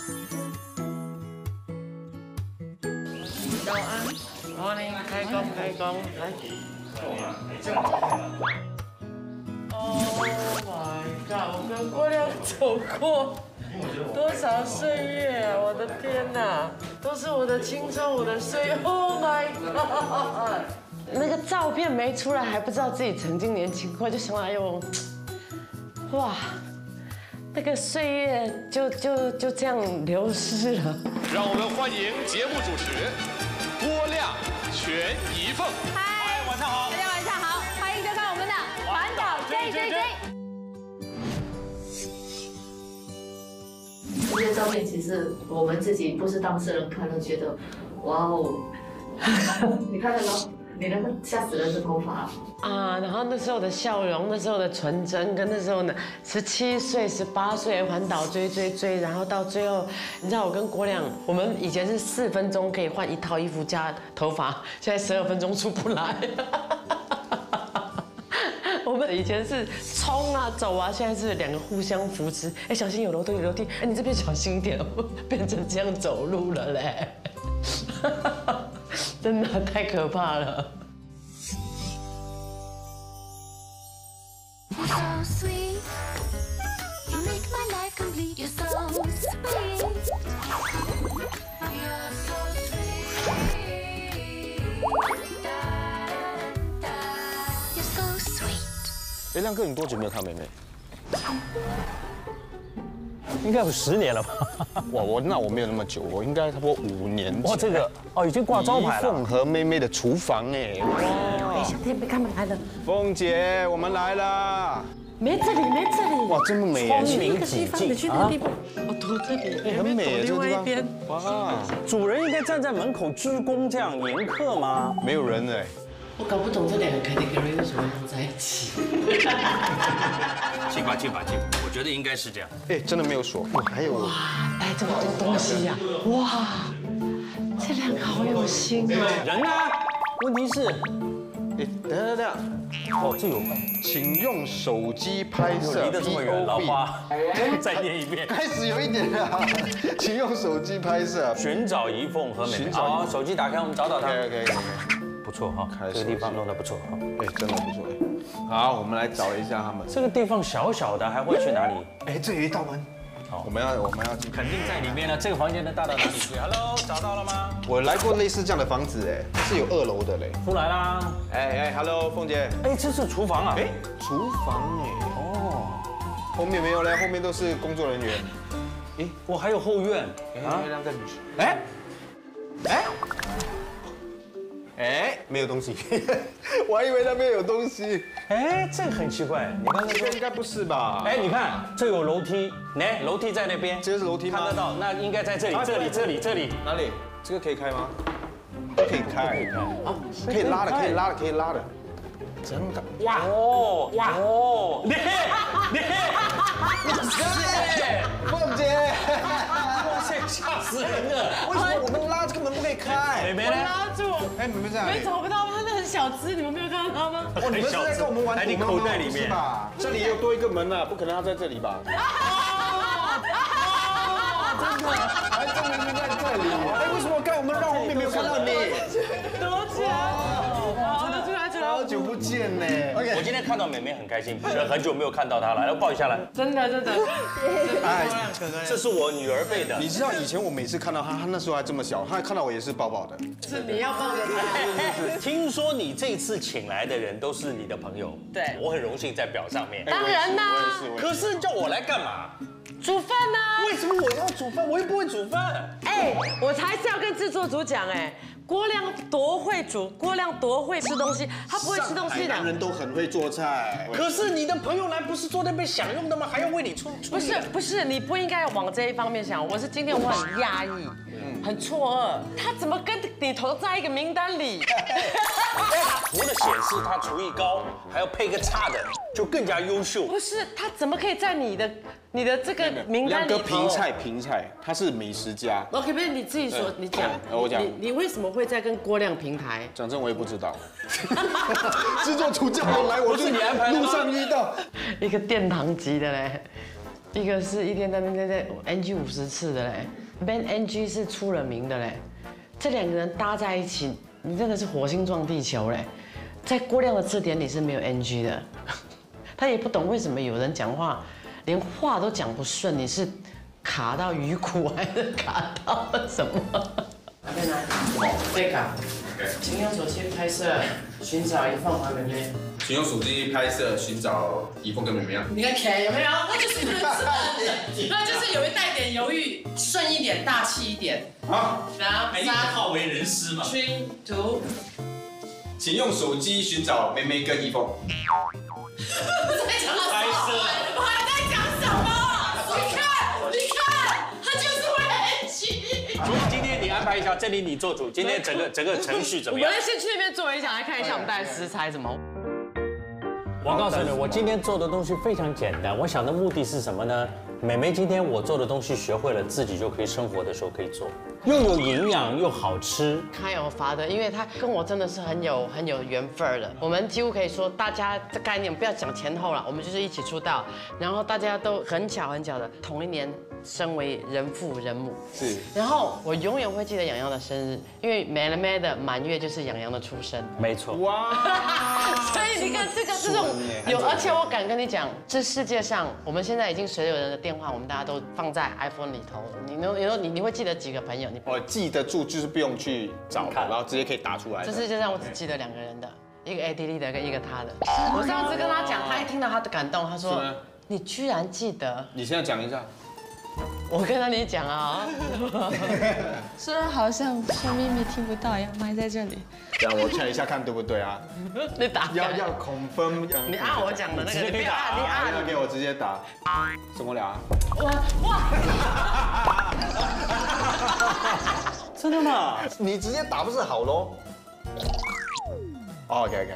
早安，morning， 开工，来。Oh my god！ 我跟郭亮走过多少岁月啊！我的天哪，都是我的青春，我的岁月。Oh my god！ 那个照片没出来，还不知道自己曾经年轻过，就想哎呦，哇，那个岁月就这样流失了。 让我们欢迎节目主持郭亮、全怡凤。 嗨，晚上好，大家晚上好，欢迎收看我们的《环岛追追追》。 这些照片其实我们自己不是当事人看了，觉得哇哦，你看得到？你那个吓死人的头发啊！然后那时候的笑容，那时候的纯真，跟那时候呢17岁、18岁环岛追，然后到最后，你知道我跟郭亮，我们以前是4分钟可以换1套衣服加头发，现在12分钟出不来。我们以前是冲啊走啊，现在是2个互相扶持。哎，小心有楼梯，哎，你这边小心一点，变成这样走路了嘞。真的太可怕了。 哎，亮哥，你多久没有看妹妹？ 应该有10年了吧？ 哇，那我没有那么久，我应该差不多5年前。 哇，这个哦，已经挂招牌了。 凤和妹妹的厨房哎，哇！ 小天被他们来了， 凤姐，我们来啦！ 没这里。 哇，这么美耶！ 窗明几净， 你去那个地方，我躲这里， 很美这个地方。哇， 主人应该站在门口鞠躬这样迎客吗？ 没有人哎。 我搞不懂这2个 category 为什么放在一起。 进吧，我觉得应该是这样。 哎，真的没有锁。哇，还有哇，带这么多东西呀！哇，这2个好有心啊！ 人呢？问题是， 哎，等， 哦，这有， 请用手机拍摄。 离得这么远，老花，再念一遍。 开始有一点了，请用手机拍摄。 寻找怡凤和妹妹。好，手机打开，我们找找她。 OK。 不错哈，这个地方弄得不错哈。 哎，真的不错哎。好，我们来找一下他们。 这个地方小小的，还会去哪里？ 哎，这有一道门。好，我们要进。 肯定在里面呢。这个房间能大到哪里去 ？Hello， 找到了吗？ 我来过类似这样的房子哎，是有2楼的嘞。 出来啦。 哎 ，Hello， 凤姐。 哎，这是厨房啊。 哎，厨房哎。哦。后面没有嘞，后面都是工作人员。 哎，我还有后院啊。哎，没有东西，我还以为那边有东西。 哎，这个很奇怪，你刚才说应该不是吧？ 哎，你看这有楼梯，来，楼梯在那边， 这是楼梯吗？ 看得到，那应该在这里，这里。 哪里？这个可以开吗？可以开，可以拉的。真的？ 哇，你， 凤姐， 哇塞，吓死人了！ 为什么我们拉这个门不可以开？ 妹妹呢？ 拉住！ 哎，妹妹在哪里？ 找不到，它很小只，你们没有看到它吗？ 哦，你们是在跟我们玩你口袋里面吧？这里也有多一个门啊，不可能要在这里吧？真的，还真的是在这里。哎，为什么刚才我们绕后面没有看到你？ 躲起来！出来！ 好久不见呢。 我今天看到妹妹很开心，很久没有看到她了，要抱一下来。 真的。 哎， 这是我女儿辈的。 你知道以前我每次看到她那时候还这么小，她看到我也是抱抱的。 是你要抱着她。 听说你这次请来的人都是你的朋友， 对， 我很荣幸在表上面。 当然啦。 可是叫我来干嘛？ 煮饭呢？ 为什么我要煮饭？我又不会煮饭。 哎，我才是要跟制作组讲哎。郭亮多会煮，郭亮多会吃东西，他不会吃东西的。 男人都很会做菜。 可是你的朋友来不是坐那边享用的吗？还要为你出？ 不是，你不应该往这一方面想。我是今天我很压抑，很错愕，他怎么跟你投在一个名单里？ 除了显示他厨艺高，还要配个差的，就更加优秀。 不是，他怎么可以在你的这个名单里头？ 亮哥评菜，他是美食家。 OK， 不是你自己说，你讲。 我讲。 你为什么会在跟郭亮平台？ 讲真，我也不知道。制作组叫我来，我是你安排路上遇到一个殿堂级的嘞。 一个是一天在 NG 50次的嘞 ，Ben NG 是出了名的嘞。这两个人搭在一起，你真的是火星撞地球嘞。在郭亮的字典里是没有 NG 的，他也不懂为什么有人讲话连话都讲不顺，你是卡到鱼骨还是卡到了什么？来，这个，请用手机拍摄寻找一凤和妹妹。 请用手机拍摄寻找一凤跟妹妹啊。 你看 K 有没有？那就是一个字，那就是有一带点犹豫，顺一点，大气一点。 好， 然后你好为人师嘛。 3、2。 请用手机寻找妹妹跟一凤。 在讲什么？我还在讲什么？你看，他就是会很气。 所以今天你安排一下，这里你做主，今天整个程序怎么样？ 我们先去那边坐一下，来看一下我们带的食材什么。 我告诉你，我今天做的东西非常简单。我想的目的是什么呢？妹妹今天我做的东西学会了，自己就可以生活的时候可以做，又有营养又好吃。 他有发的，因为他跟我真的是很有缘分的。我们几乎可以说，大家的概念不要讲前后了，我们就是一起出道，然后大家都很巧的同一年身为人父人母。 是。 然后我永远会记得洋洋的生日，因为妹妹的满月就是洋洋的出生。 没错。 哇！ 所以你看这种有，而且我敢跟你讲，这世界上我们现在已经所有人的电话，我们大家都放在 iPhone 里头。你会记得几个朋友？ 我记得住，就是不用去找，然后直接可以打出来。 这世界上我只记得2个人的，一个 AD 丽的跟一个他的。我上次跟他讲，他一听到他的感动，他说：“你居然记得。” 你现在讲一下。 我跟你讲啊， 虽然好像说秘密听不到一样，麦在这里。 这样我看一下看对不对啊？ 你打要confirm。 你按我讲的那个，你不要按，你按。 要给我直接打。什么俩？ 哇！ 真的吗？你直接打不是好喽？OK。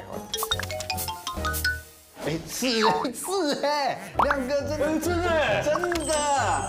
哎，是哎，2个真的。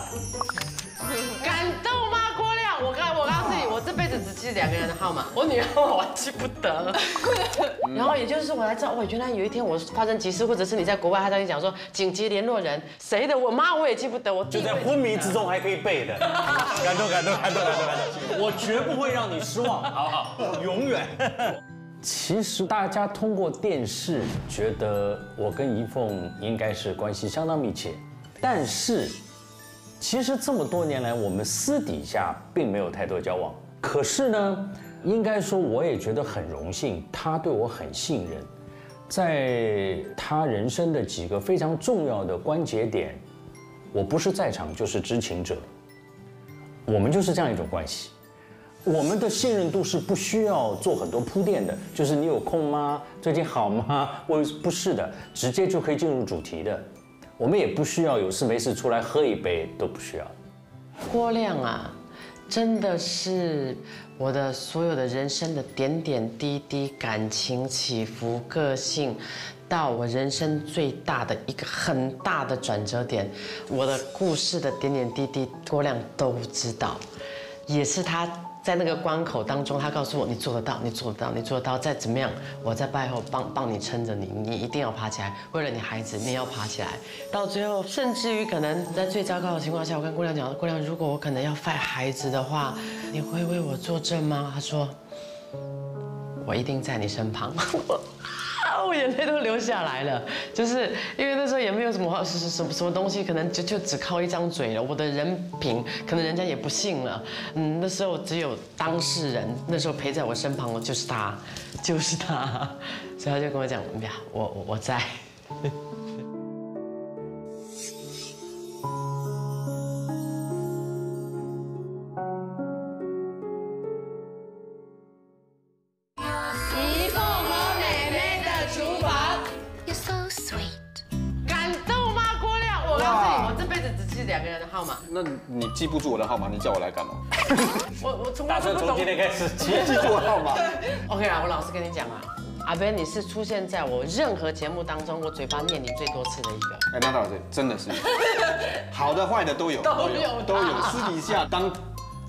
感动吗，郭亮？我告诉你，我这辈子只记2个人的号码，我女儿号码我记不得。然后也就是我才知道，哇，原来有一天我发生急事，或者是你在国外，他跟你讲说紧急联络人谁的，我妈我也记不得，我就在昏迷之中还可以背的，感动，我绝不会让你失望，好，永远。其实大家通过电视觉得我跟怡凤应该是关系相当密切，但是其实这么多年来我们私底下并没有太多交往。可是呢，应该说我也觉得很荣幸，他对我很信任，在他人生的几个非常重要的关节点，我不是在场就是知情者，我们就是这样一种关系。我们的信任度是不需要做很多铺垫的，就是你有空吗？最近好吗？不是的，直接就可以进入主题的。我们也不需要有事没事出来喝一杯，都不需要。 郭亮啊，真的是我的所有的人生的点点滴滴、感情起伏、个性，到我人生最大的一个很大的转折点，我的故事的点点滴滴，郭亮都知道，也是他。在那个关口当中，他告诉我：“你做得到，你做得到，你做得到。再怎么样，我在背后帮你撑着你，你一定要爬起来。为了你孩子，你也要爬起来。到最后，甚至于可能在最糟糕的情况下，我跟郭亮讲：郭亮，如果我可能要带孩子的话，你会为我作证吗？”他说：“我一定在你身旁。”我眼泪都流下来了，就是因为那时候也没有什么东西，可能就只靠一张嘴了。我的人品可能人家也不信了。那时候只有当事人，那时候陪在我身旁的就是他，所以他就跟我讲：“呀，我在。”2个人的号码， 那你记不住我的号码，你叫我来干嘛？ 我从来打算从今天开始记住我号码。 OK 啊，我老实跟你讲啊，阿Ben，你是出现在我任何节目当中，我嘴巴念你最多次的一个。 哎，那倒是真的是，好的坏的都有。私底下当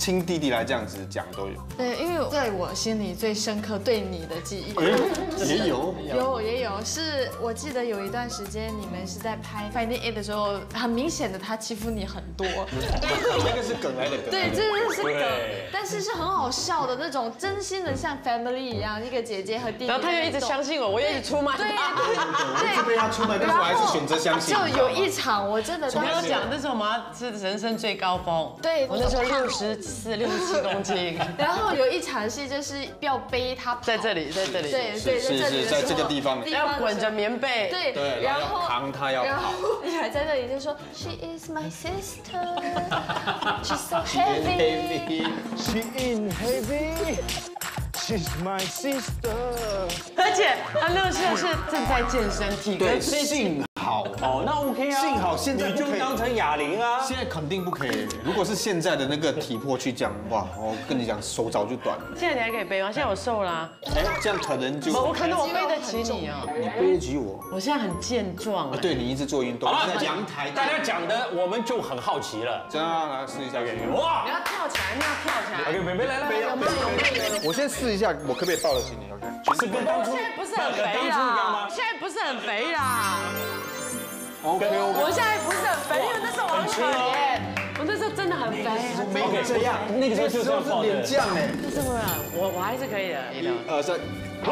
亲弟弟来这样子讲都有。 对，因为在我心里最深刻对你的记忆， 也有。 也有，是我记得有一段时间你们是在拍 Finding It 的时候，很明显的他欺负你很多。 那个是梗来的梗。 对，这个是梗，但是是很好笑的那种，真心的像 family 一样，一个姐姐和弟弟。 然后他又一直相信我，我也一直出卖他。 我一直被他出卖，但是我还是选择相信。 就有一场我真的我要讲，那时候我们是人生最高峰。 对， 我那时候64、67公斤。 然后有一场戏就是要背他跑， 在这里，在这里。 对，在这里， 在这个地方， 要滚着棉被。 对，然后扛他要跑。 你还在那里就说 She is my sister, she's so heavy, she in heavy, she's my sister。 而且他那个时候是正在健身，体格幸好哦，那 OK 啊， 幸好现在你就当成哑铃啊。 现在肯定不可以。如果是现在的那个体魄去讲，哇，我跟你讲，手早就短了。 现在你还可以背吗？现在我瘦啦。 哎，这样可能就我可能我背得起你啊。 你背得起我？ 我现在很健壮啊。 对，你一直做运动。 好了， 在阳台， 大家讲的我们就很好奇了。 这样来试一下。 哇！ 你要跳起来，你要跳起来。 OK， 妹妹来。 我先试一下，我可不可以抱得起你 ？OK。 是跟当初现在不是很肥啦，现在不是很肥啦。 OK， 我现在不是很肥，因为那时候我很可怜，我那时候真的很肥。 没这样， 那个时候就是要抱脸酱哎。 但是我还是可以的。 1、2、3。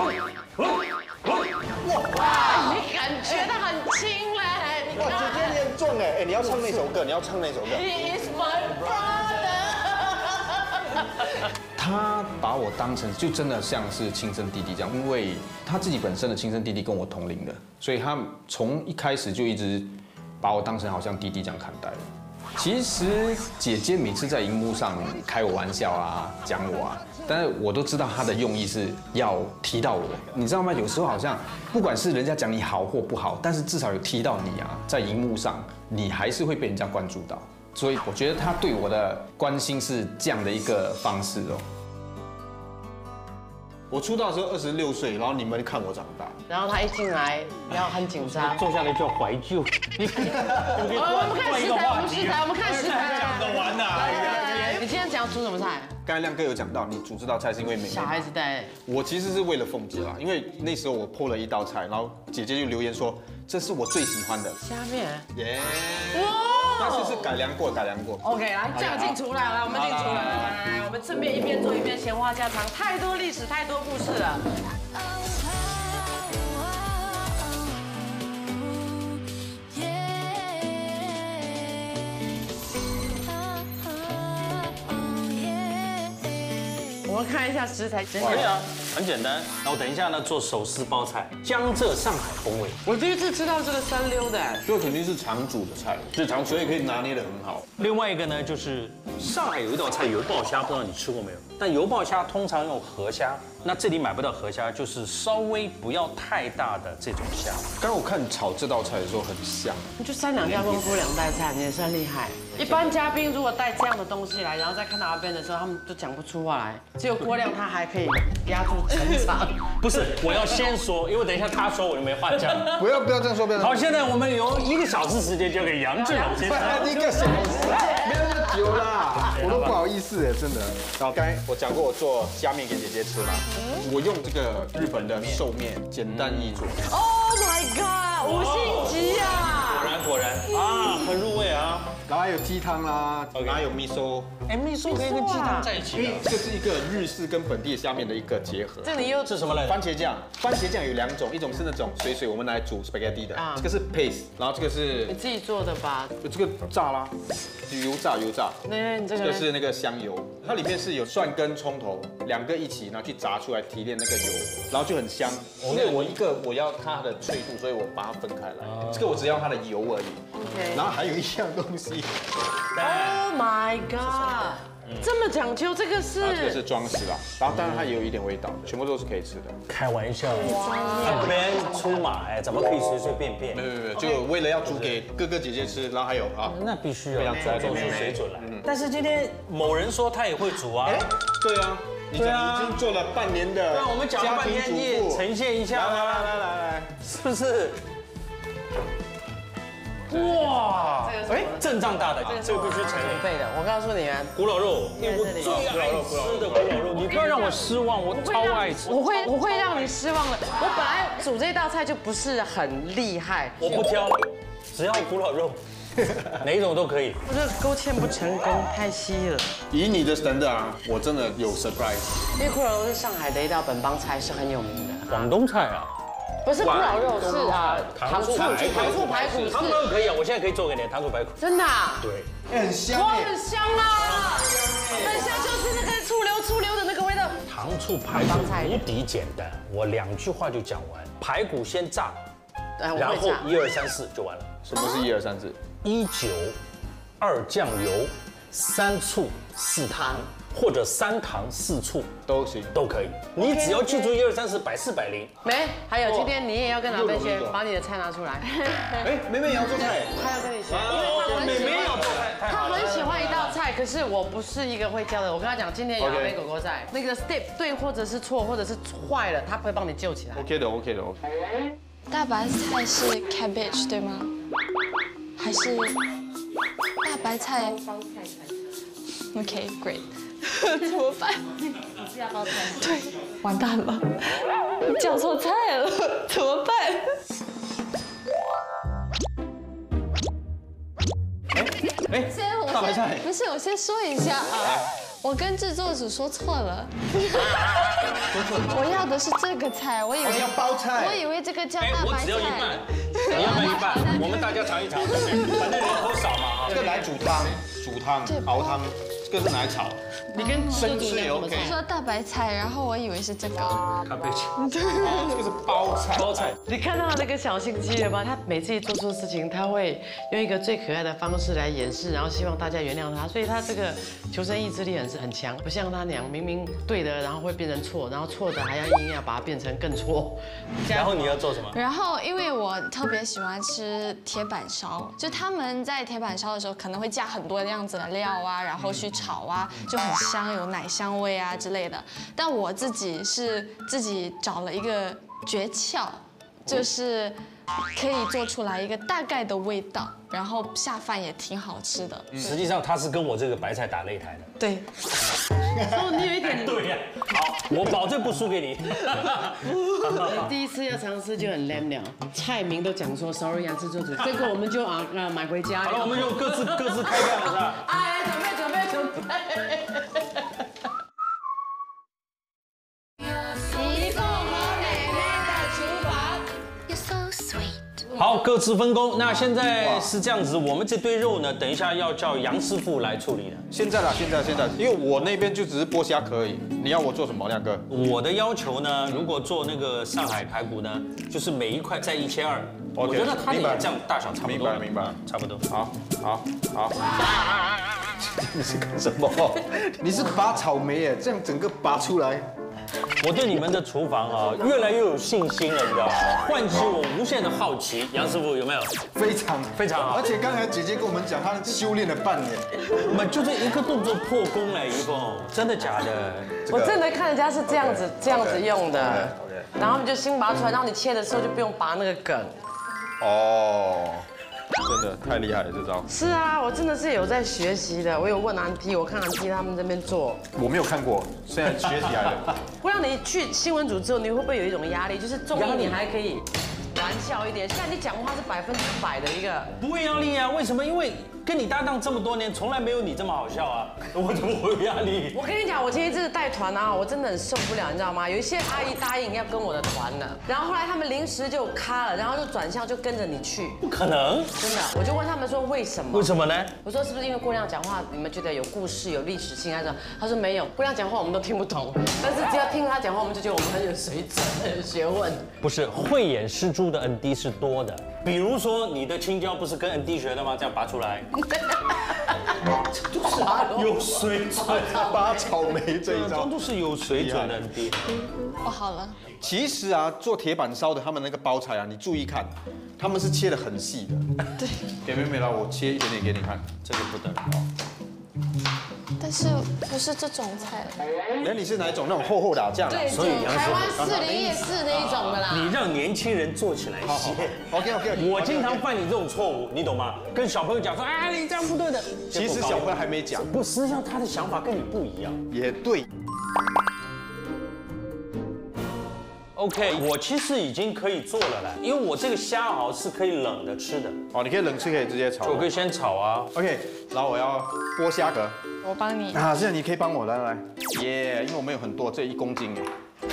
哇！你感觉得很轻嘞。 哇，姐姐你很重哎！哎，你要唱那首歌，你要唱那首歌。 He is my brother。 他把我当成就真的像是亲生弟弟这样，因为他自己本身的亲生弟弟跟我同龄的，所以他从一开始就一直把我当成好像弟弟这样看待。其实姐姐每次在荧幕上开我玩笑啊，讲我啊，但是我都知道她的用意是要提到我，你知道吗？有时候好像不管是人家讲你好或不好，但是至少有提到你啊，在荧幕上你还是会被人家关注到。 所以我觉得他对我的关心是这样的一个方式哦。我出道的时候26岁，然后你们看我长大。 然后他一进来，然后很紧张。 坐下来就要怀旧。 我们看食材，我们看食材。 讲得完呐！ 你今天讲煮什么菜？ 刚才亮哥有讲到，你煮这道菜是因为妹妹。 小孩子带。 我其实是为了凤姐啦，因为那时候我PO了一道菜，然后姐姐就留言说这是我最喜欢的虾面。 耶！哇！ 但是是改良过。 OK， 来酱进厨来，来我们进厨来，我们顺便一边做一边闲话家常，太多历史，太多故事了。我们看一下食材， 可以啊，很简单。然后等一下呢，做手撕包菜，江浙上海风味。 我第一次吃到这个3溜的， 这肯定是常煮的菜，是常，所以可以拿捏得很好。 另外一个呢，就是上海有一道菜油爆虾，不知道你吃过没有？但油爆虾通常用河虾，那这里买不到河虾，就是稍微不要太大的这种虾。 刚刚我看你炒这道菜的时候很香， 你就3两家功夫2道菜，你也算厉害。一般嘉宾如果带这样的东西来，然后再看到阿 Ben 的时候，他们都讲不出话来，只有郭亮他还可以压住全场。 不是，我要先说，因为等一下他说我就没话讲。 不要这样说，不要。 好，现在我们有1个小时时间交给杨志勇先生。 1个小时，没有那么久啦，我都不好意思哎，真的。然后刚才我讲过我做虾面给姐姐吃嘛，我用这个日本的寿面，简单易做。 Oh my god， 5星级啊！ 果然啊，很入味啊。 然后还有鸡汤啦，然后还有味噌。 哎，味噌可以跟鸡汤在一起的。 这是一个日式跟本地虾面的一个结合。 这里又是什么来着？ 番茄酱。番茄酱有2种，一种是那种水我们拿来煮 spaghetti 的，这个是 paste， 然后这个是你自己做的吧？ 这个炸啦，油炸。 那你这个是那个香油，它里面是有蒜跟葱头2个一起，然后去炸出来提炼那个油，然后就很香。因为我要它的脆度，所以我把它分开来。这个我只要它的油而已。 OK。 然后还有一样东西。 Oh my god！ 这么讲究，这个是这个是装饰啦，然后当然它也有一点味道，全部都是可以吃的。 开玩笑，那边出马哎，怎么可以随随便便？ 没有，就为了要煮给哥哥姐姐吃，然后还有啊， 那必须要做出水准来。但是今天某人说他也会煮啊， 对啊，你已经做了半年的， 那我们讲半天你也呈现一下， 来， 是不是？ 哇，哎，阵仗大的，这个必须承认。 对的，我告诉你啊， 古老肉，我最爱吃的古老肉，你不要让我失望，我超爱吃。 我会让你失望的。我本来煮这道菜就不是很厉害， 我不挑，只要古老肉，哪一种都可以。 我这勾芡不成功，太稀了。 以你的standard啊，我真的有 surprise。 因为古老肉是上海的一道本帮菜，是很有名的。 广东菜啊。 不是古老肉，是啊， 糖醋排骨，糖醋可以啊，我现在可以做给你糖醋排骨。 真的？ 对， 很香。 哇，很香啊！很香，就是那个醋溜的那个味道。 糖醋排骨无敌简单，我2句话就讲完。排骨先炸，然后1、2、3、4就完了。 什么是1、2、3、4 ？1酒，2酱油，3醋，4糖。 或者3糖4醋都行， 都可以。你只要记住1、2、3、4，百4、百0。 没，还有今天你也要跟老贝学，把你的菜拿出来。 哎，妹妹也要做菜， 她要跟你学， 妹妹要做菜， 她很喜欢一道菜，可是我不是一个会教的。我跟她讲，今天有阿贝狗狗在，那个 step 对或者是错，或者是坏了，她会帮你救起来。 OK 的。 大白菜是 cabbage 对吗？还是大白菜 ？OK great。 怎么办？ 你是要包菜？ 对，完蛋了，叫错菜了，怎么办？ 大白菜。 不是，我先说一下啊，我跟制作组说错了，我要的是这个菜，我以为要包菜， 我以为这个叫大白菜。 我只要1半，你要买1半，我们大家尝一尝，反正人口少嘛。 这个来煮汤、熬汤，这个是拿来炒。 你跟生吃也 OK。 他说大白菜，然后我以为是这个。 咖啡鸡。 这个是包菜。 你看到那个小心机了吗？他每次一做错事情，他会用一个最可爱的方式来掩饰，然后希望大家原谅他。所以他这个求生意志力很强，不像他娘，明明对的，然后会变成错，然后错的还要硬要把它变成更错。 然后你要做什么？ 然后因为我特别喜欢吃铁板烧，就他们在铁板烧的时候可能会加很多样子的料啊，然后去炒啊，就很香，有奶香味啊之类的。但我自己找了一个诀窍，就是可以做出来一个大概的味道，然后下饭也挺好吃的。 实际上他是跟我这个白菜打擂台的。 对。哦，你有一点。 对呀。好，我保证不输给你。 你第一次要尝试就很 lame 了，菜名都讲说 sorry 啊，制作组，这个我们就买回家。 好了，我们就各自开干了是吧？ 哎，准备。 好，各自分工。那现在是这样子，我们这堆肉呢，等一下要叫杨师傅来处理的。 现在，因为我那边就只是剥虾壳而已。你要我做什么，亮哥？ 我的要求呢，如果做那个上海排骨呢，就是每一块在1200。我觉得它也这样大小差不多。 明白了， 差不多。 好。你是干什么？你是拔草莓耶，这样整个拔出来。 我对你们的厨房啊，越来越有信心了，你知道吗？唤起我无限的好奇。杨师傅有没有？ 非常好。 而且刚才姐姐跟我们讲，她修炼了半年， 我们就这一个动作破功了，一共真的假的？ 我真的看人家是这样子用的，然后你就先拔出来，然后你切的时候就不用拔那个梗。 哦。真的太厉害了，这招。 是啊，我真的是有在学习的。我有问安P，我看安P他们这边做， 我没有看过，现在学起来了。 会让你去新闻组之后，你会不会有一种压力？就是综艺你还可以玩笑一点，现在你讲话是100%的一个。 不会压力啊？为什么？因为跟你搭档这么多年，从来没有你这么好笑啊！我怎么会有压力？ 我跟你讲，我前一阵子带团啊，我真的很受不了，你知道吗？有一些阿姨答应要跟我的团了，然后后来他们临时就卡了，然后就转向就跟着你去。 不可能！ 真的，我就问他们说为什么？ 为什么呢？ 我说是不是因为郭亮讲话你们觉得有故事、有历史性还是？他说没有，郭亮讲话我们都听不懂，但是只要听他讲话，我们就觉得我们很有水准、很有学问。 不是，慧眼识珠的 ND 是多的。比如说你的青椒不是跟 ND 学的吗？这样拔出来。 就是有水准， 拔草莓这一招都是有水准的 ND。 我好了。 其实啊，做铁板烧的他们那个包菜啊，你注意看，他们是切得很细的。 对。 给妹妹来，我切一点点给你看， 这个不得了。 但但是不是这种菜。 那你是哪一种？那种厚厚的这样？ 对， 所以台湾士林夜市那一种的啦。 你让年轻人做起来先。 OK。 我经常犯你这种错误，你懂吗？跟小朋友讲说，哎，你这样不对的。 其实小朋友还没讲， 不，实际上他的想法跟你不一样。 也对。 OK， 我其实已经可以做了啦，因为我这个虾螯是可以冷的吃的。 哦，你可以冷吃，可以直接炒。 我可以先炒啊。 OK， 然后我要剥虾壳。 我帮你。 啊，这样你可以帮我来。耶，因为我们有很多，这1公斤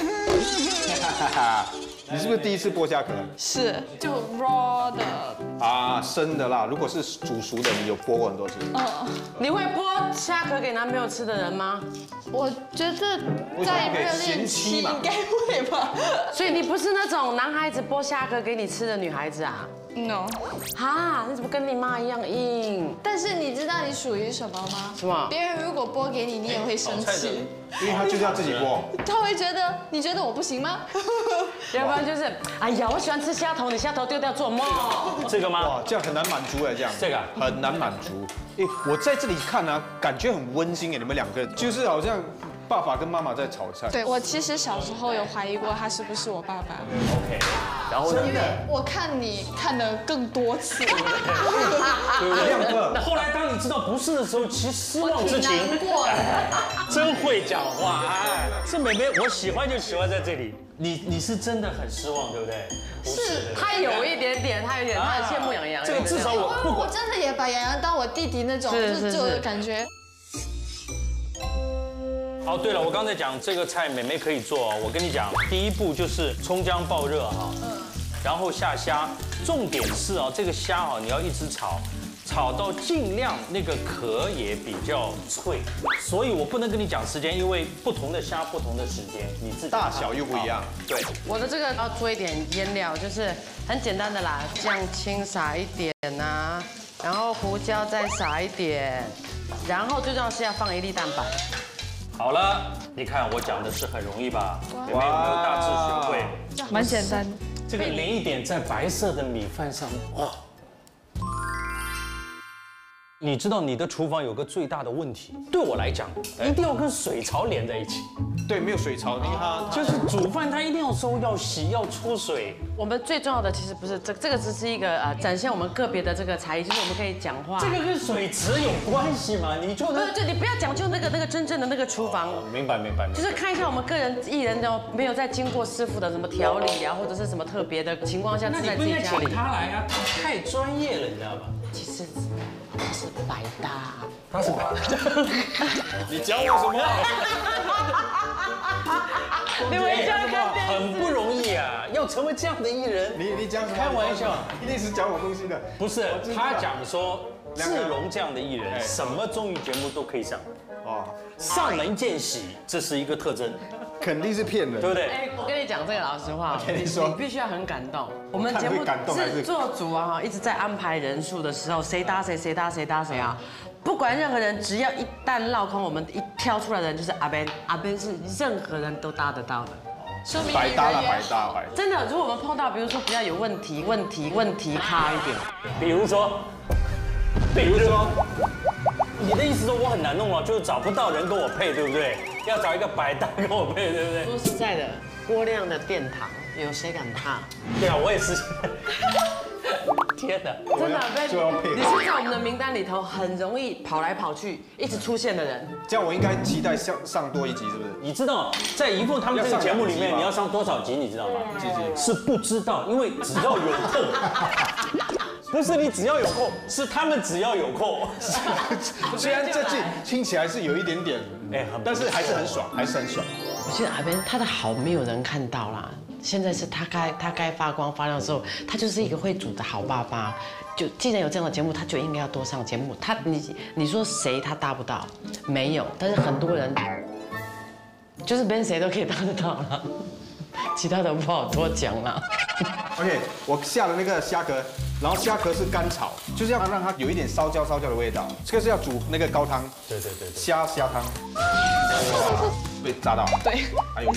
哎。你是不是第一次剥虾壳？ 是，就 raw 的。 啊，生的啦。如果是煮熟的，你有剥过很多次。 你会剥虾壳给男朋友吃的人吗？ 我觉得在热恋期应该会吧。 所以你不是那种男孩子剥虾壳给你吃的女孩子啊 ？No。 哈，你怎么跟你妈一样硬？ 但是你知道你属于什么吗？ 什么？ 别人如果剥给你，你也会生气。 因为他就是要自己剥。 他会觉得，你觉得我不行吗？ 要不然就是，哎呀，我喜欢吃虾头，你虾头丢掉做梦。 这个吗？ 哇，这样很难满足哎，这样。 这个很难满足。哎，我在这里看啊，感觉很温馨哎，你们2个就是好像爸爸跟妈妈在炒菜。 对，我其实小时候有怀疑过他是不是我爸爸。 OK， 然后因为我看你看了更多次。 对。后来当你知道不是的时候，其实失望之情。 难过。 真会讲话，哎，这妹妹我喜欢就喜欢在这里。你是真的很失望，对不对？ 是，他有一点点，他很羡慕洋洋。 这个至少我真的也把洋洋当我弟弟那种，就感觉。 哦，对了，我刚才讲这个菜妹妹可以做，我跟你讲，第一步就是葱姜爆热哈，然后下虾，重点是啊，这个虾啊你要一直炒。炒到尽量那个壳也比较脆，所以我不能跟你讲时间，因为不同的虾不同的时间，你自己大小又不一样。 对， 我的这个要做一点腌料，就是很简单的啦，酱青撒一点啊，然后胡椒再撒一点，然后最重要是要放1粒蛋白。 好了，你看我讲的是很容易吧？妹妹有没有大致学会？ 蛮简单。 这个淋一点在白色的米饭上，哇！你知道你的厨房有个最大的问题，对我来讲，一定要跟水槽连在一起。 对，没有水槽，因为它就是煮饭，它一定要收、要洗、要出水。 我们最重要的其实不是这个只是一个展现我们个别的这个才艺，就是我们可以讲话。 这个跟水池有关系吗？你就能就你不要讲究那个真正的那个厨房。 明白。 就是看一下我们个人艺人的没有在经过师傅的什么调理啊，或者是什么特别的情况下， 那你不应该请他来啊，他太专业了，你知道吧？ 其实他是百搭， 他是百搭。 你教我什么？ 你们这样很不容易啊，要成为这样的艺人。 你讲什么？ 开玩笑， 一定是讲我东西的。 不是，他讲说志荣这样的艺人，什么综艺节目都可以上。哦，上门见喜，这是一个特征。 肯定是骗人， 对不对？ 哎，我跟你讲这个老实话，你必须要很感动。我们节目制作组啊，一直在安排人数的时候，谁搭谁啊。不管任何人，只要一旦落空，我们一挑出来的人就是阿 Ben， 阿 Ben 是任何人都搭得到的， 说明百搭。 真的，如果我们碰到，比如说比较有问题咖一点， 比如说，你的意思说我很难弄了，就是找不到人跟我配，对不对？要找一个百搭跟我配，对不对？ 说实在的，郭亮的殿堂有谁敢踏？ 对啊，我也是。天哪， 真的，你是在我们的名单里头很容易跑来跑去、一直出现的人。 这样我应该期待上多一集，是不是？ 你知道在怡凤他们这个节目里面，你要上多少集？你知道吗？是不知道，因为只要有空。不是你只要有空，是他们只要有空。 虽然这季听起来是有一点点，但是还是很爽， 我觉得阿边他的好没有人看到啦，现在是他该发光发亮的时候，他就是一个会煮的好爸爸。就既然有这样的节目，他就应该要多上节目。你说谁他搭不到？没有，但是很多人就是跟谁都可以搭得到了，其他的不好多讲了。 OK， 我下了那个虾壳，然后虾壳是干炒，就是要让它有一点烧焦的味道。这个是要煮那个高汤， 对， 虾汤。被炸到， 对，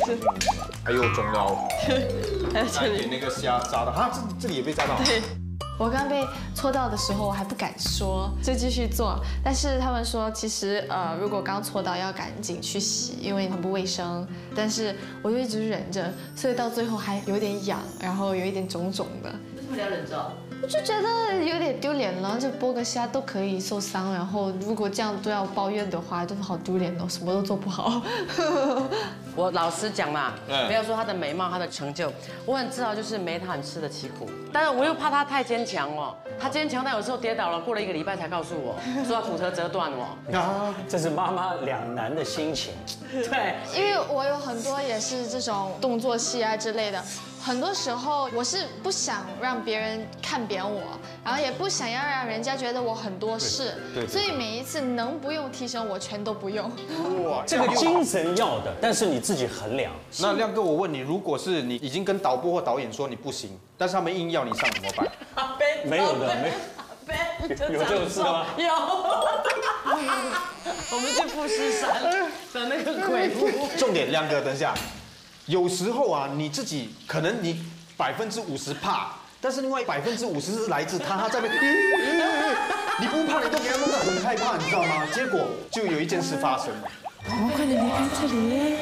还有中料， 还有这里那个虾炸到，这里也被炸到。 对， 我刚被戳到的时候，我还不敢说，就继续做。但是他们说，其实如果刚戳到，要赶紧去洗，因为很不卫生。但是我就一直忍着，所以到最后还有点痒，然后有一点肿肿的。 为什么你要忍着？ 我就觉得有点丢脸了，就剥个虾都可以受伤，然后如果这样都要抱怨的话，就是好丢脸哦，什么都做不好。 我老实讲啦，不要说她的美貌、她的成就，我很自豪，就是没她很吃得起苦。但是我又怕她太坚强哦，她坚强，但有时候跌倒了，过了1个礼拜才告诉我，说她骨折折断哦。 啊，这是妈妈两难的心情。 对， 因为我有很多也是这种动作戏啊之类的，很多时候我是不想让别人看扁我，然后也不想要让人家觉得我很多事，所以每一次能不用替身我全都不用。 哇，这个精神要的，但是你自己衡量。 那亮哥，我问你，如果是你已经跟导播或导演说你不行，但是他们硬要你上怎么办？ 没有的，有这种事吗？ 有。我们去富士山的那个鬼屋。 重点，亮哥，等一下，有时候啊，你自己可能你50%怕，但是另外50%是来自他在那边，你不怕，你都给他弄得很害怕，你知道吗？结果就有一件事发生了。 我们快点离开这里。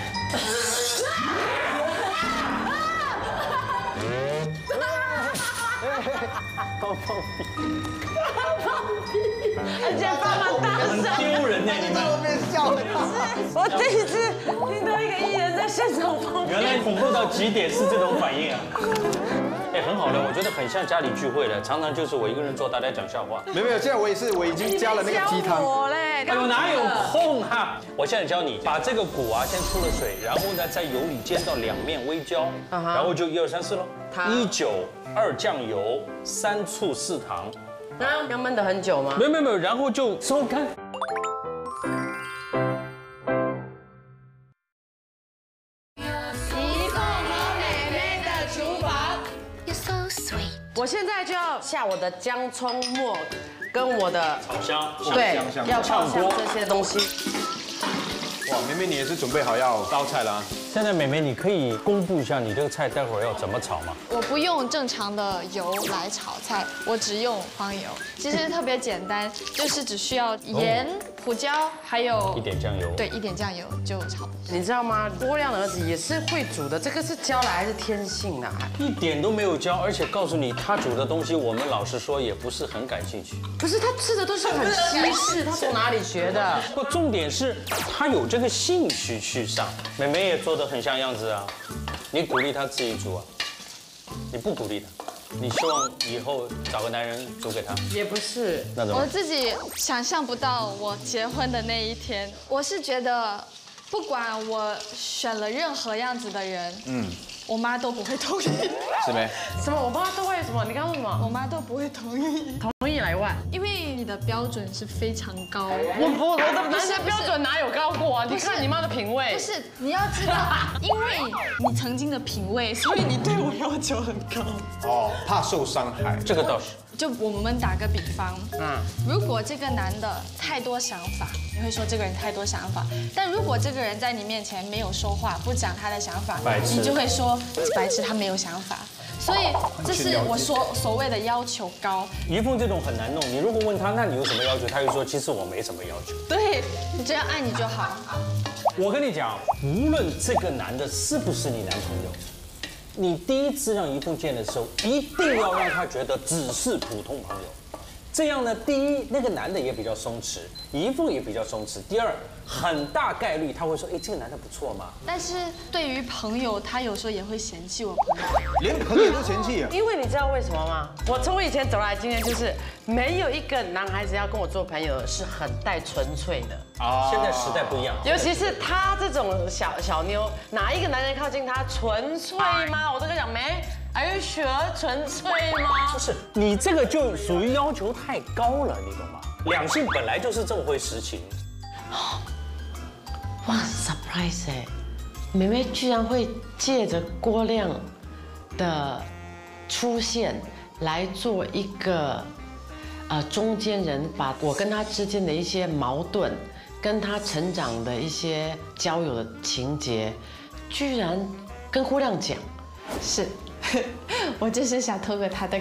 而且放了大声， 很丢人呢，你们。 我第一次听到一个艺人在现场放屁。 原来恐怖到极点是这种反应啊！哎，很好的，我觉得很像家里聚会的，常常就是我一个人做，大家讲笑话。 没有，现在我已经加了那个鸡汤。 我嘞， 哎呦，哪有空哈！我现在教你，把这个骨啊先出了水，然后呢在油里煎到两面微焦，然后就1、2、3、4喽。1酒，2酱油，3醋，4糖。 那要焖得很久吗？ 没有，然后就收干。 我现在就要下我的姜葱末，跟我的炒香， 对，要爆香这些东西。 哇，妹妹你也是准备好要刀菜了啊？ 现在妹妹，你可以公布一下你这个菜待会儿要怎么炒吗？ 我不用正常的油来炒菜，我只用黄油。其实特别简单，就是只需要盐、胡椒，还有 1点酱油。 对，1点酱油就差不多。 你知道吗？郭亮的儿子也是会煮的，这个是教来还是天性啊？ 一点都没有教，而且告诉你他煮的东西，我们老实说也不是很感兴趣。 不是，他吃的都是很西式，他从哪里学的？ 不，重点是他有这个兴趣去上。妹妹也做得很像样子啊，你鼓励他自己煮啊，你不鼓励他，你希望以后找个男人煮给他？ 也不是， 那怎么？ 我自己想象不到我结婚的那一天，我是觉得，不管我选了任何样子的人，我妈都不会同意。 是没？ 什么？我妈都会什么？你刚刚说什么？ 我妈都不会同意。 同意来问， 因为你的标准是非常高。 我的男生标准哪有高过啊？你看你妈的品味。 不是，你要知道，因为你曾经的品味，所以你对我要求很高。 哦，怕受伤害。 这个倒是。 就我们打个比方，如果这个男的太多想法，你会说这个人太多想法；但如果这个人在你面前没有说话，不讲他的想法，你就会说白痴，他没有想法。所以这是我所谓的要求高。 怡凤这种很难弄，你如果问他，那你有什么要求？他会说，其实我没什么要求。 对，你只要爱你就好。 我跟你讲，无论这个男的是不是你男朋友，你第一次让怡凤见的时候，一定要让他觉得只是普通朋友。这样呢，第一，那个男的也比较松弛，怡凤也比较松弛。第二，很大概率他会说，哎，这个男的不错嘛。 但是对于朋友，他有时候也会嫌弃我朋友， 连朋友都嫌弃啊。 因为你知道为什么吗？我从以前走来的经验就是，没有一个男孩子要跟我做朋友是很带纯粹的。 现在时代不一样， 尤其是他这种小妞，哪一个男人靠近他纯粹吗？我都跟他讲没。Are you sure 纯粹吗？ 不是，你这个就属于要求太高了，你懂吗？两性本来就是这么回事情。 哇 ，surprise 哎！妹妹居然会借着郭亮的出现来做一个中间人，把我跟他之间的一些矛盾，跟他成长的一些交友的情节，居然跟郭亮讲。 是，我就是想透过他的口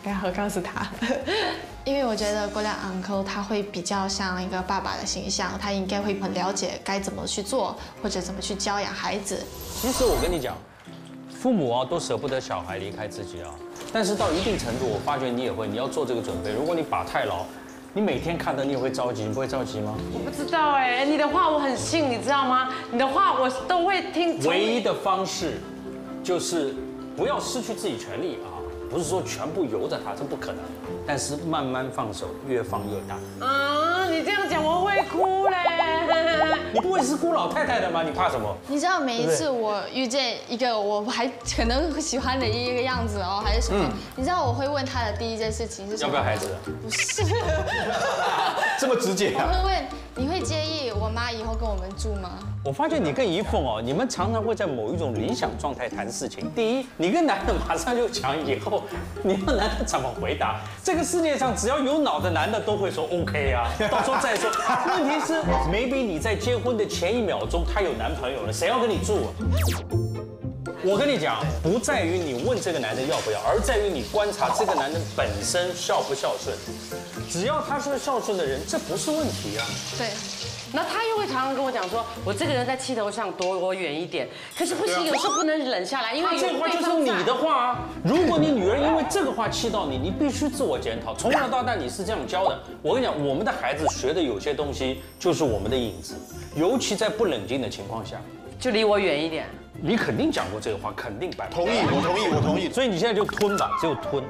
然后告诉他，因为我觉得郭亮 uncle 他会比较像一个爸爸的形象，他应该会很了解该怎么去做，或者怎么去教养孩子。 其实我跟你讲，父母啊都舍不得小孩离开自己啊，但是到一定程度，我发觉你也会，你要做这个准备。如果你把太牢，你每天看的你也会着急，你不会着急吗？ 我不知道哎，你的话我很信，你知道吗？你的话我都会听。 唯一的方式就是不要失去自己权利啊。不是说全部由着他，这不可能。但是慢慢放手，越放越大。 啊，你这样讲我会哭嘞。 你不会是孤老太太的吗？你怕什么？ 你知道每一次我遇见一个我还可能喜欢的一个样子哦，还是什么？你知道我会问他的第一件事情是什么？ 要不要孩子？ 不是。 这么直接啊？ 我会问你会介意我妈以后跟我们住吗？ 我发觉你跟怡凤哦，你们常常会在某一种理想状态谈事情。第一，你跟男的马上就讲以后你要男的怎么回答。这个世界上只要有脑的男的都会说 OK 啊，到时候再说。问题是 ，maybe 你在结婚的前1秒钟他有男朋友了，谁要跟你住啊？我跟你讲，不在于你问这个男的要不要，而在于你观察这个男人本身孝不孝顺。只要他是个孝顺的人，这不是问题啊。 对。那他又会常常跟我讲说，我这个人在气头上躲我远一点，可是不行，有时候不能忍下来，因为这话就是你的话啊。如果你女儿因为这个话气到你，你必须自我检讨。从小到大你是这样教的。我跟你讲，我们的孩子学的有些东西就是我们的影子，尤其在不冷静的情况下， 就离我远一点。 你肯定讲过这个话，肯定100%。 同意，我同意。 所以你现在就吞吧，只有吞。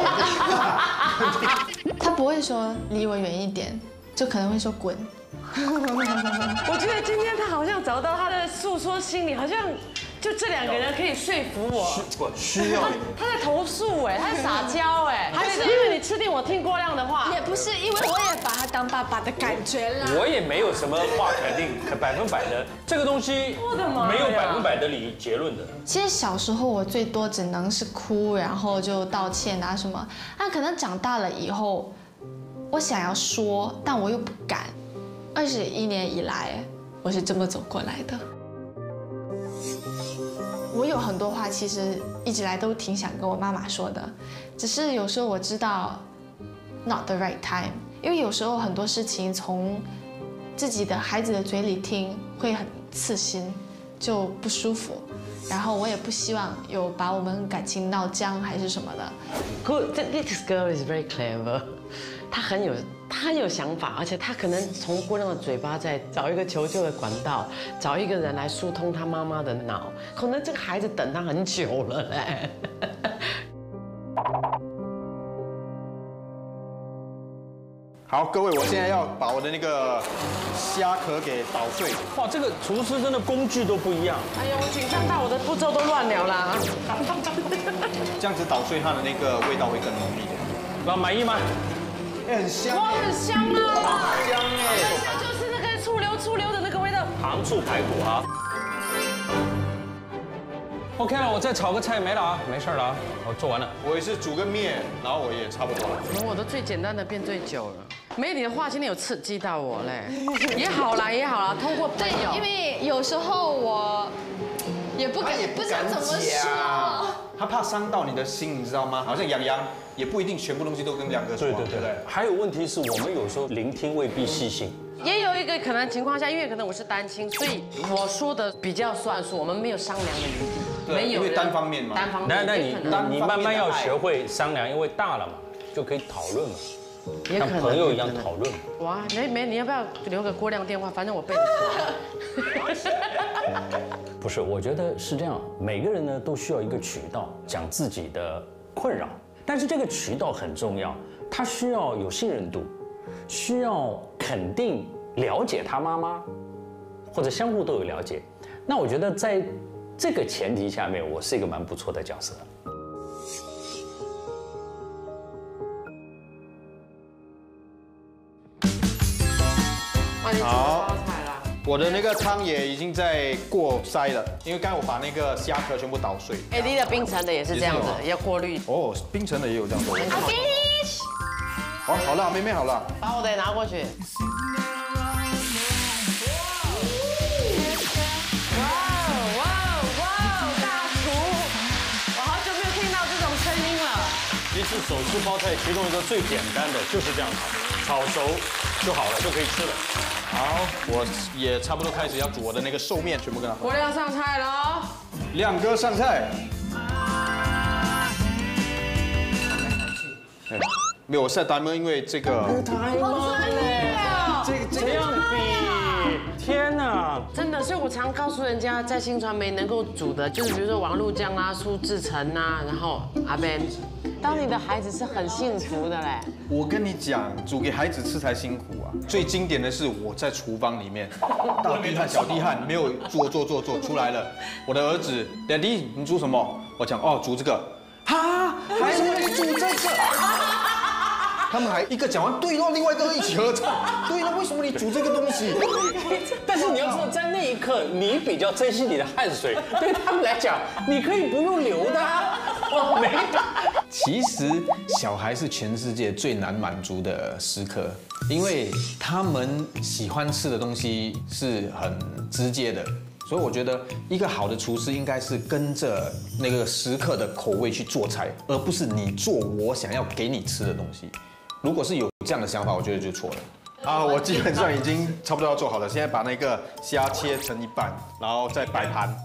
他不会说离我远一点，就可能会说滚。 我觉得今天他好像找到他的诉说心理，好像就这2个人可以说服我。 需要你。 他在投诉哎，他在撒娇哎，还是因为你吃定我听郭亮的话？ 也不是，因为我也把他当爸爸的感觉啦。 我也没有什么话肯定100%的，这个东西没有100%的理结论的。 其实小时候我最多只能是哭，然后就道歉啊什么。但可能长大了以后，我想要说，但我又不敢。21年以来，我是这么走过来的。我有很多话，其实一直来都挺想跟我妈妈说的，只是有时候我知道 not the right time， 因为有时候很多事情从自己的孩子的嘴里听会很刺心，就不舒服。然后我也不希望有把我们感情闹僵还是什么的。 This girl is very clever， 她很有想法，而且她可能从郭亮的嘴巴再找一个求救的管道，找一个人来疏通她妈妈的脑。可能这个孩子等她很久了嘞。 好，各位，我现在要把我的那个虾壳给捣碎。 哇，这个厨师真的工具都不一样。 哎呀，我紧张到我的步骤都乱了啦。 这样子捣碎，它的那个味道会更浓一点。 那满意吗？ 很香。 哇，很香啊！ 香哎， 就是那个醋溜的那个味道。 糖醋排骨啊。OK 了，我再炒个菜没了啊，没事了啊，我做完了。 我也是煮个面，然后我也差不多了。 我的最简单的变最久了。没有你的话，今天有刺激到我嘞。也好啦，通过朋友。 因为有时候我也不知道怎么说。 他怕伤到你的心，你知道吗？好像洋也不一定全部东西都跟亮哥说。 对。还有问题是我们有时候聆听未必细心。 也有一个可能情况下，因为可能我是单亲，所以我说的比较算数，我们没有商量的余地。 对，因为单方面嘛。 那你慢慢要学会商量，因为大了嘛，就可以讨论嘛。像朋友一样讨论。 哇，你要不要留个郭亮电话？反正我背得起来。 不是，我觉得是这样，每个人呢都需要一个渠道讲自己的困扰，但是这个渠道很重要，它需要有信任度，需要肯定了解他妈妈，或者相互都有了解。那我觉得在这个前提下面，我是一个蛮不错的角色。 好，我的那个汤也已经在过筛了，因为刚才我把那个虾壳全部捣碎。 哎，你的冰城的也是这样子，要过滤。 哦，冰城的也有这样做。 finish。 哦，好了，妹妹好了。 把我的也拿过去。哇，大厨！我好久没有听到这种声音了。 你是手吃包菜其中一个最简单的就是这样炒，炒熟就好了，就可以吃了。 好，我也差不多开始要煮我的那个寿面，全部跟他。 郭亮上菜喽！ 亮哥上菜。没有，我下单门，因为这个太慢了， 这样比，天哪！ 真的，所以我常告诉人家，在新传媒能够煮的，就是比如说王璐江啊、苏志成啊，然后阿 Ben， 当你的孩子是很幸福的嘞。 我跟你讲，煮给孩子吃才辛苦啊。最经典的是我在厨房里面，大滴汗、小滴汗，没有做出来了。我的儿子 ，Daddy， 你煮什么？我讲哦，煮这个。哈，还是会煮这个。他们还一个讲完，对了，另外一个一起合唱。对了，为什么你煮这个东西？ 但是你要知道，在那一刻，你比较珍惜你的汗水，对他们来讲，你可以不用流的啊。没。 其实小孩是全世界最难满足的时刻，因为他们喜欢吃的东西是很直接的。所以我觉得一个好的厨师应该是跟着那个时刻的口味去做菜，而不是你做我想要给你吃的东西。如果是有这样的想法，我觉得就错了。啊，我基本上已经差不多要做好了，现在把那个虾切成一半，然后再摆盘。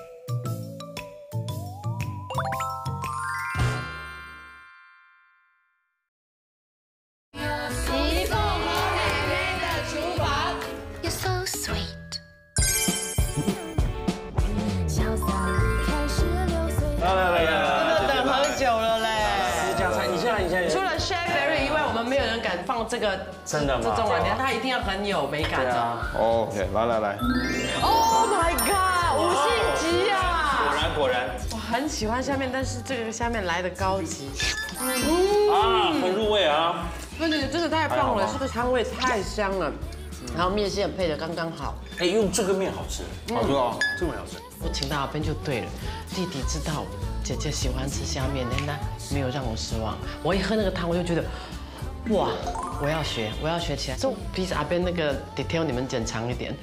放这个真的吗？ 这种碗，它一定要很有美感哦。OK， 来。 Oh my god， 5星级啊！ 果然。 我很喜欢下面，但是这个下面来的高级。 啊，很入味啊！ 对，真的太棒了，这个汤味太香了，然后面线配的刚刚好。 哎，用这个面好吃， 好吃哦， 这个面好吃。 我请到阿边就对了，弟弟知道姐姐喜欢吃虾面，但他没有让我失望。我一喝那个汤，我就觉得。哇！我要学起来。就比阿边那个 detail 你们剪长一点。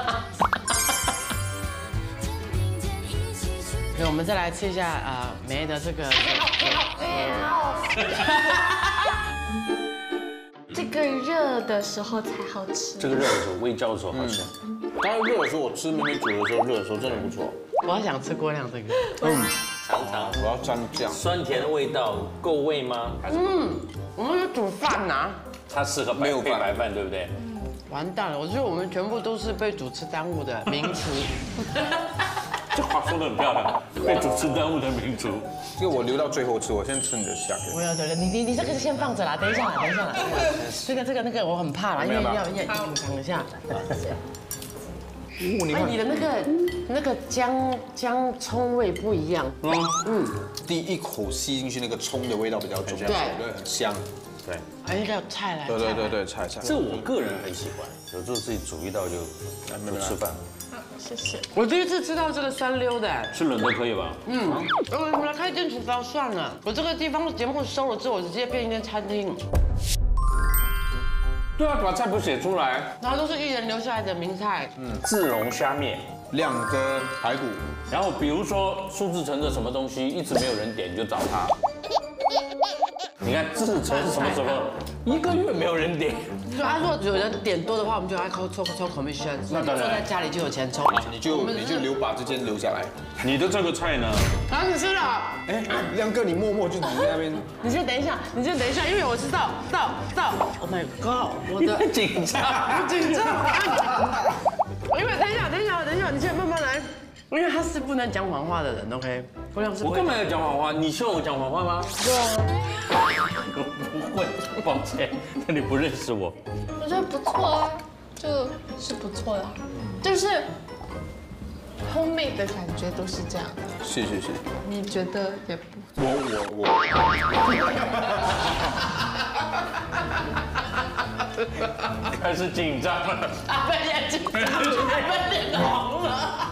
那我们再来吃一下梅的这个。 这个热的时候才好吃。 这个热的时候，微焦的时候好吃。 刚刚热的时候我吃妹妹煮的时候，热的时候真的不错。 我好想吃郭亮这个。 尝， 我要蘸酱。 酸甜的味道够味吗？ 我们有煮饭呐。 它适合配白饭，对不对？ 完蛋了，我觉得我们全部都是被主持耽误的名厨。 这话说得很漂亮，被主持耽误的名厨。 这个我留到最后吃，我先吃你的虾。 我要你这个先放着啦，等一下啦。这个那个我很怕啦，因为要隐藏一下。哎，你的那个姜葱味不一样。 第一口吸进去那个葱的味道比较重，对，很香。 对， 还有一个菜来。 对，菜。 这我个人很喜欢，有时候自己煮一道就吃饭。 谢谢。 我第一次吃到这个酸溜的， 吃冷都可以吧？ 我们来开一间厨房算了。我这个地方节目收了之后，我直接变一间餐厅。 对啊，把菜谱写出来， 然后都是艺人留下来的名菜。 自龙虾面、 亮哥排骨， 然后比如说苏志成的什么东西一直没有人点，你就找他。你看志成是什么时候？1个月没有人点。 就他如果有人点多的话，我们就要抽 commission。那当然，坐在家里就有钱抽。 你就把这间留下来。 你的这个菜呢？ 好，你吃了。 哎，亮哥，你默默就你在那边。 你先等一下，因为我知道。Oh my god， 我的紧张， 我紧张。因为等一下，你先慢慢来。因为他是不能讲谎话的人 ，OK？ 我干嘛要讲谎话？你希望我讲谎话吗？ 对啊。 我不会，抱歉，那你不认识我。 我觉得不错啊，就是不错的，就是 homemade 的感觉都是这样。 是。 你觉得也不？ 我。 开始紧张了。 阿贝也紧张，阿贝脸红了。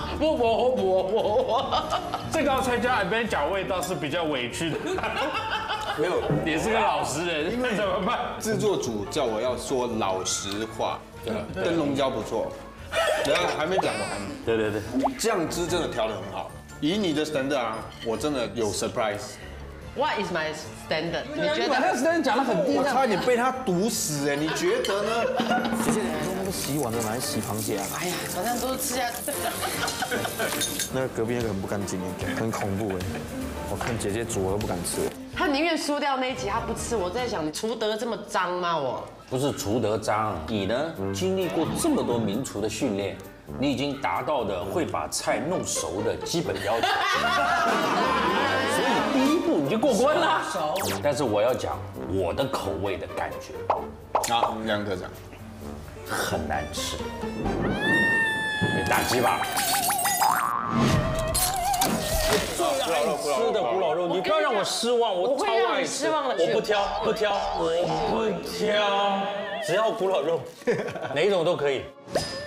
我。 这道菜叫阿贝讲味道是比较委屈的。 没有， 也是个老实人，那怎么办？ 制作组叫我要说老实话，灯笼椒不错。然后还没讲完。 对。 酱汁真的调得很好，以你的standard啊，我真的有 surprise。 What is my standard？ 你觉得？ 他 standard 讲得很低， 我差点被他毒死哎！你觉得呢？ 这些人说那个洗碗的拿来洗螃蟹啊？ 哎呀，反正都是吃下。 那个隔壁那个很不干净，很恐怖哎！我看姐姐煮我都不敢吃。 他宁愿输掉那一集，他不吃。我在想，你厨德这么脏吗？我不是厨德脏，你呢经历过这么多名厨的训练，你已经达到的会把菜弄熟的基本要求，所以第一步你就过关了。但是我要讲我的口味的感觉， 好，梁科长， 很难吃，你打鸡吧。最爱吃的古老肉，你不要让我失望，我超爱吃。我不挑，只要古老肉，哪一种都可以。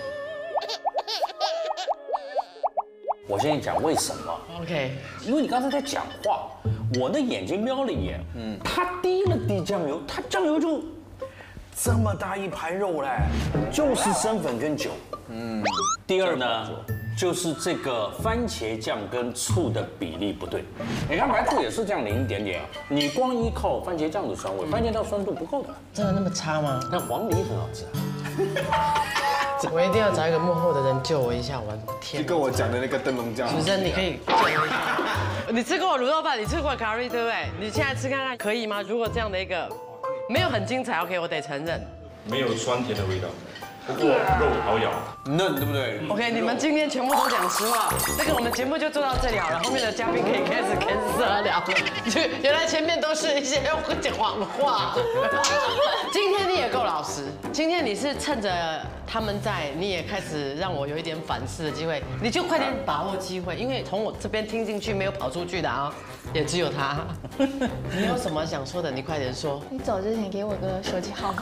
我现在讲为什么 OK， 因为你刚才在讲话，我的眼睛瞄了一眼，他滴了滴酱油，他酱油就这么大一盘肉嘞，就是生粉跟酒。第二呢，就是这个番茄酱跟醋的比例不对。你看白醋也是这样淋一点点，你光依靠番茄酱的酸味，番茄酱酸度不够的。 真的那么差吗？ 但黄梨很好吃啊。 我一定要找一个幕后的人救我一下，我的天！ 就跟我讲的那个灯笼酱， 主持人你可以救我一下。你吃过卤肉饭，你吃过咖喱，对不对？你现在吃看看可以吗？如果这样的一个没有很精彩 ，OK， 我得承认。 没有酸甜的味道，不过肉好咬， 嫩对不对 ？OK， 你们今天全部都讲实话，那个我们节目就做到这里好了，后面的嘉宾可以开始聊了。就原来前面都是一些讲谎话。今天你也够老实，今天你是趁着他们在，你也开始让我有一点反思的机会，你就快点把握机会，因为从我这边听进去没有跑出去的啊，也只有他。你有什么想说的？你快点说。 你走之前给我个手机号码。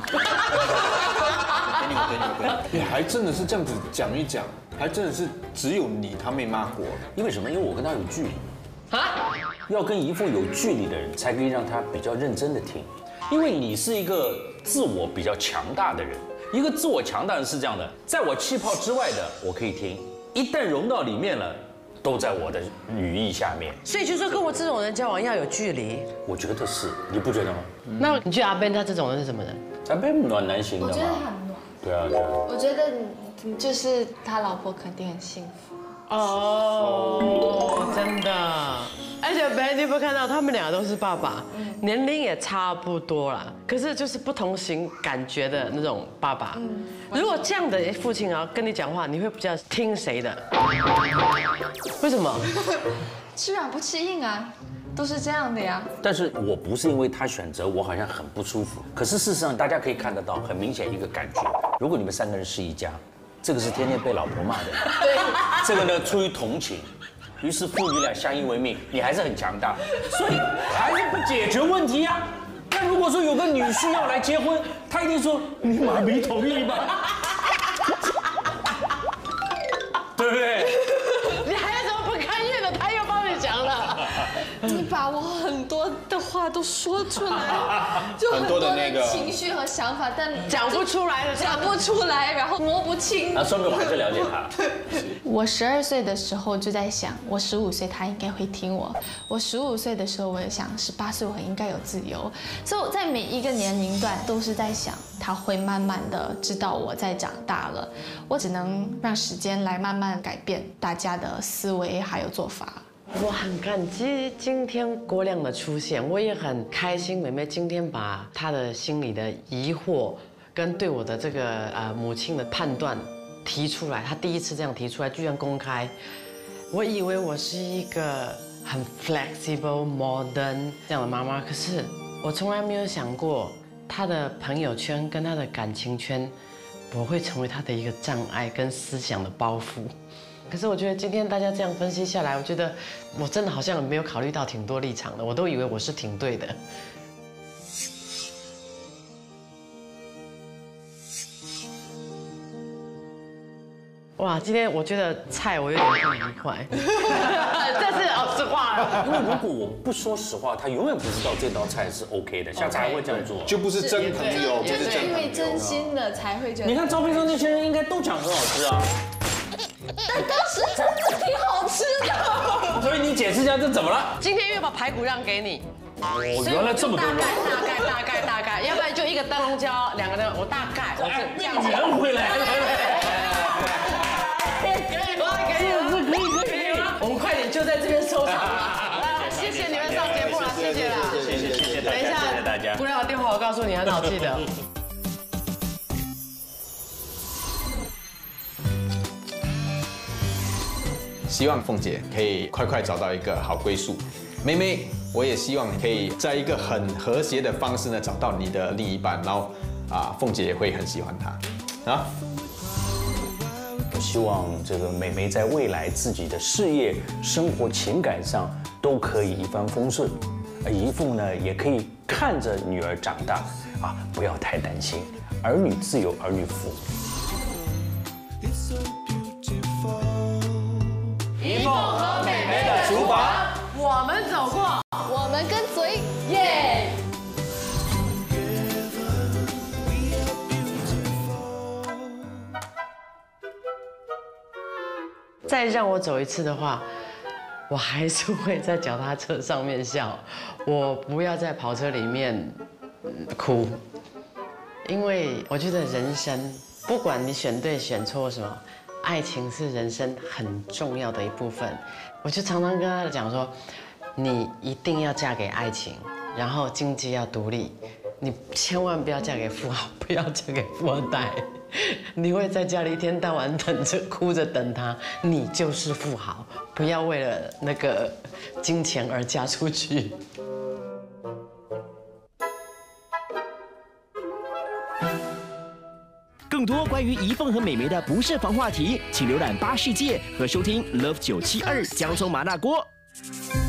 你还真的是这样子讲一讲，还真的是只有你他没骂过。 因为什么？因为我跟他有距离。啊？要跟姨父有距离的人，才可以让他比较认真的听。因为你是一个自我比较强大的人，一个自我强大的人是这样的，在我气泡之外的我可以听，一旦融到里面了，都在我的羽翼下面。 所以就说跟我这种人交往要有距离。 我觉得是，你不觉得吗？ 那你觉得阿 Ben 他这种人是什么人？ 阿 Ben 暖男型的吗？ 我觉得很暖。 对啊对啊。 我觉得你就是他老婆肯定很幸福。 哦，真的。而且 Ben 你有没有看到他们俩都是爸爸，年龄也差不多啦，可是就是不同型感觉的那种爸爸。如果这样的父亲啊跟你讲话，你会比较听谁的？为什么？ 吃软不吃硬啊。都是这样的呀， 但是我不是因为他选择我好像很不舒服，可是事实上大家可以看得到很明显一个感觉，如果你们3个人是一家，这个是天天被老婆骂的，对，这个呢出于同情，于是父女俩相依为命，你还是很强大，所以还是不解决问题呀。那如果说有个女婿要来结婚，他一定说你妈没同意吧，对不对？ 你还有什么不甘愿的？他又帮你讲了。 你把我很多的话都说出来，就很多的那个情绪和想法，但讲不出来了， 讲不出来，然后摸不清。 那说明我还是了解他。 我12岁的时候就在想，我15岁他应该会听我。我15岁的时候我也想，18岁我应该有自由。所以我在每一个年龄段都是在想，他会慢慢的知道我在长大了。我只能让时间来慢慢改变大家的思维还有做法。 我很感激今天郭亮的出现，我也很开心妹妹今天把她的心里的疑惑跟对我的这个母亲的判断提出来，她第一次这样提出来，居然公开。我以为我是一个很 flexible modern 这样的妈妈，可是我从来没有想过她的朋友圈跟她的感情圈，我会成为她的一个障碍跟思想的包袱。可是我觉得今天大家这样分析下来，我觉得我真的好像没有考虑到挺多立场的，我都以为我是挺对的。哇，今天我觉得菜我有点不愉快，这是实话。 因为如果我不说实话，他永远不知道这道菜是 OK 的，下次还会这样做， 就不是真朋友，不是真因为真心的才会觉得。 你看照片上那些人应该都讲很好吃啊。 但当时真的挺好吃的。 所以你解释一下这怎么了？ 今天又把排骨让给你， 原来这么多肉。 大概，要不然就一个灯笼椒，2个灯，我大概我是这样子。 圆回来。可以。 我们快点就在这边收场了。谢谢你们上节目了，谢谢啦。 谢谢大家。 等一下，姑娘的电话我告诉你，很好记得。 希望凤姐可以快找到一个好归宿。妹妹，我也希望可以在一个很和谐的方式呢找到你的另一半，然后凤姐也会很喜欢他啊。 我希望这个妹妹在未来自己的事业、生活、情感上都可以一帆风顺，姨父呢也可以看着女儿长大不要太担心，儿女自有儿女福。 姨凤和妹妹的厨房，我们走过， 我们跟随， 耶！再让我走一次的话，我还是会在脚踏车上面笑，我不要在跑车里面哭，因为我觉得人生不管你选对选错什么。爱情是人生很重要的一部分，我就常常跟他讲说，你一定要嫁给爱情，然后经济要独立，你千万不要嫁给富豪，不要嫁给富二代，你会在家里一天到晚等着哭着等他，你就是富豪，不要为了那个金钱而嫁出去。 更多关于怡凤和美眉的不设防话题，请浏览8世界和收听 Love 972姜葱麻辣锅。